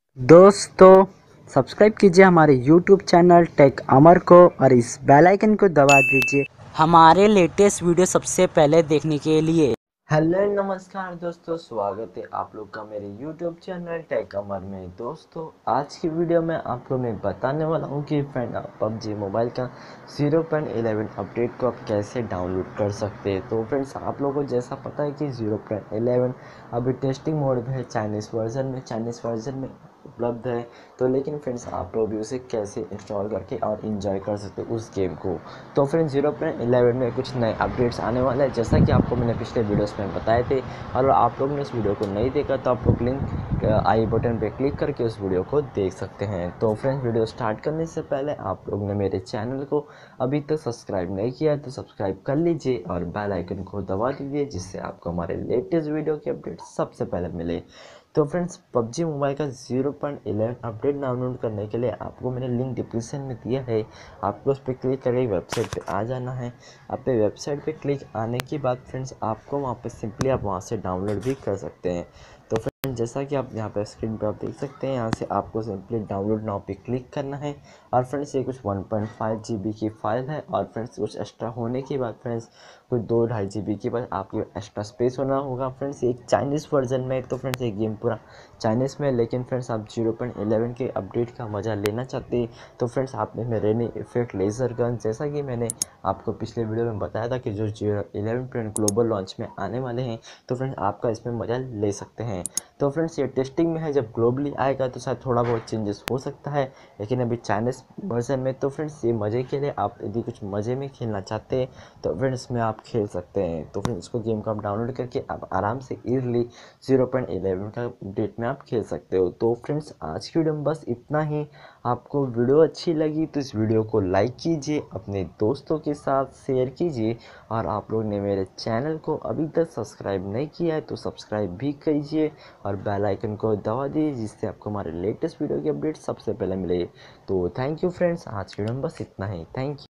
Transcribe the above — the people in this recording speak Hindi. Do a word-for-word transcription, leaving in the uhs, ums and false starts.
दोस्तों, सब्सक्राइब कीजिए हमारे यूट्यूब चैनल टेक अमर को और इस बेल आइकन को दबा दीजिए हमारे लेटेस्ट वीडियो सबसे पहले देखने के लिए। हेलो नमस्कार दोस्तों, स्वागत है आप लोग का मेरे यूट्यूब चैनल टेक अमर में। दोस्तों, आज की वीडियो में आप लोग मैं बताने वाला हूँ कि फ्रेंड आप पबजी मोबाइल का ज़ीरो पॉइंट इलेवन अपडेट को आप कैसे डाउनलोड कर सकते हैं। तो फ्रेंड्स, आप लोगों को जैसा पता है कि ज़ीरो पॉइंट इलेवन अभी टेस्टिंग मोड में है, चाइनीज़ वर्जन में चाइनीज़ वर्जन में उपलब्ध है। तो लेकिन फ्रेंड्स, आप लोग भी उसे कैसे इंस्टॉल करके और इन्जॉय कर सकते हो उस गेम को। तो फ्रेंड्स, ज़ीरो पॉइंट इलेवन में कुछ नए अपडेट्स आने वाले हैं, जैसा कि आपको मैंने पिछले वीडियोस में बताए थे। और आप लोग ने इस वीडियो को नहीं देखा तो आप लोग लिंक आई बटन पे क्लिक करके उस वीडियो को देख सकते हैं। तो फ्रेंड्स, वीडियो स्टार्ट करने से पहले आप लोग ने मेरे चैनल को अभी तक सब्सक्राइब नहीं किया है तो सब्सक्राइब कर लीजिए और बेल आइकन को दबा दीजिए, जिससे आपको हमारे लेटेस्ट वीडियो के अपडेट सबसे पहले मिले। तो फ्रेंड्स, पबजी मोबाइल का zero point eleven update download करने के लिए आपको मैंने लिंक डिस्क्रिप्शन में दिया है। आपको उस पर क्लिक करके वेबसाइट पे आ जाना है। आप पे वेबसाइट पे क्लिक आने के बाद फ्रेंड्स, आपको वहाँ पे सिंपली आप वहाँ से डाउनलोड भी कर सकते हैं। तो फ्रेंड्स, जैसा कि आप यहाँ पे स्क्रीन पे आप देख सकते हैं, यहाँ से आपको सिंपली डाउनलोड नाउ पे क्लिक करना है। और फ्रेंड्स, ये कुछ one point five G B की फ़ाइल है। और फ्रेंड्स, कुछ एक्स्ट्रा होने के बाद फ्रेंड्स, कुछ दो ढाई जी बी के बाद आपको एक्स्ट्रा स्पेस होना होगा। फ्रेंड्स, एक चाइनीज़ वर्जन में, तो फ्रेंड्स ये गेम पूरा चाइनीज़ में। लेकिन फ्रेंड्स, आप ज़ीरो पॉइंट इलेवन के अपडेट का मज़ा लेना चाहते हैं तो फ्रेंड्स, आप में रेनी इफेक्ट लेज़र गन, जैसा कि मैंने आपको पिछले वीडियो में बताया था कि जो zero eleven friend global launch में आने वाले हैं, तो फ्रेंड्स आपका इसमें मज़ा ले सकते हैं। तो फ्रेंड्स, ये टेस्टिंग में है, जब ग्लोबली आएगा तो शायद थोड़ा बहुत चेंजेस हो सकता है, लेकिन अभी चाइनीज़ वर्जन में। तो फ्रेंड्स, ये मज़े के लिए आप यदि कुछ मज़े में खेलना चाहते हैं तो फ्रेंड्स इसमें आप खेल सकते हैं। तो फ्रेंड्स, इसको गेम को आप डाउनलोड करके आप आराम से ईजिली ज़ीरो पॉइंट इलेवन का अपडेट में आप खेल सकते हो। तो फ्रेंड्स, आज की वीडियो में बस इतना ही। आपको वीडियो अच्छी लगी तो इस वीडियो को लाइक कीजिए, अपने दोस्तों के साथ शेयर कीजिए। और आप लोग ने मेरे चैनल को अभी तक सब्सक्राइब नहीं किया है तो सब्सक्राइब भी कीजिए और बेल आइकन को दबा दीजिए, जिससे आपको हमारे लेटेस्ट वीडियो की अपडेट सबसे पहले मिले। तो थैंक यू फ्रेंड्स, आज की वीडियो में बस इतना ही। Thank you.